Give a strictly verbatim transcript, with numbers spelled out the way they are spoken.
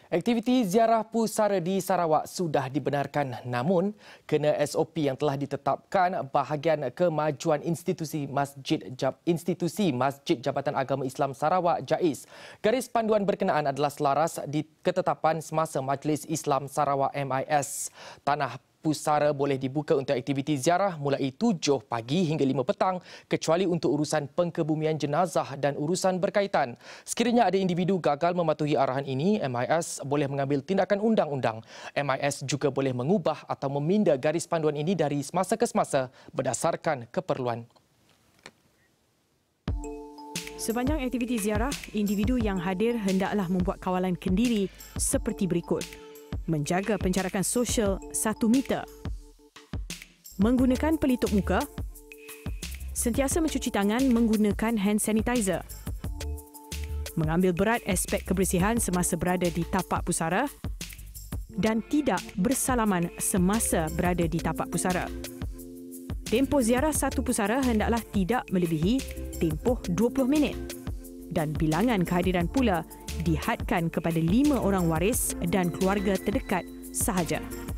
Aktiviti ziarah pusara di Sarawak sudah dibenarkan, namun kena S O P yang telah ditetapkan bahagian kemajuan institusi Masjid Institusi Masjid Jabatan Agama Islam Sarawak JAIS. Garis panduan berkenaan adalah selaras di ketetapan semasa Majlis Islam Sarawak M I S. Tanah pusara boleh dibuka untuk aktiviti ziarah mulai tujuh pagi hingga lima petang kecuali untuk urusan pengkebumian jenazah dan urusan berkaitan. Sekiranya ada individu gagal mematuhi arahan ini, M I S boleh mengambil tindakan undang-undang. M I S juga boleh mengubah atau meminda garis panduan ini dari semasa ke semasa berdasarkan keperluan. Sepanjang aktiviti ziarah, individu yang hadir hendaklah membuat kawalan kendiri seperti berikut. Menjaga penjarakan sosial satu meter, menggunakan pelitup muka, sentiasa mencuci tangan menggunakan hand sanitizer, mengambil berat aspek kebersihan semasa berada di tapak pusara dan tidak bersalaman semasa berada di tapak pusara. Tempoh ziarah satu pusara hendaklah tidak melebihi tempoh dua puluh minit dan bilangan kehadiran pula dihadkan kepada lima orang waris dan keluarga terdekat sahaja.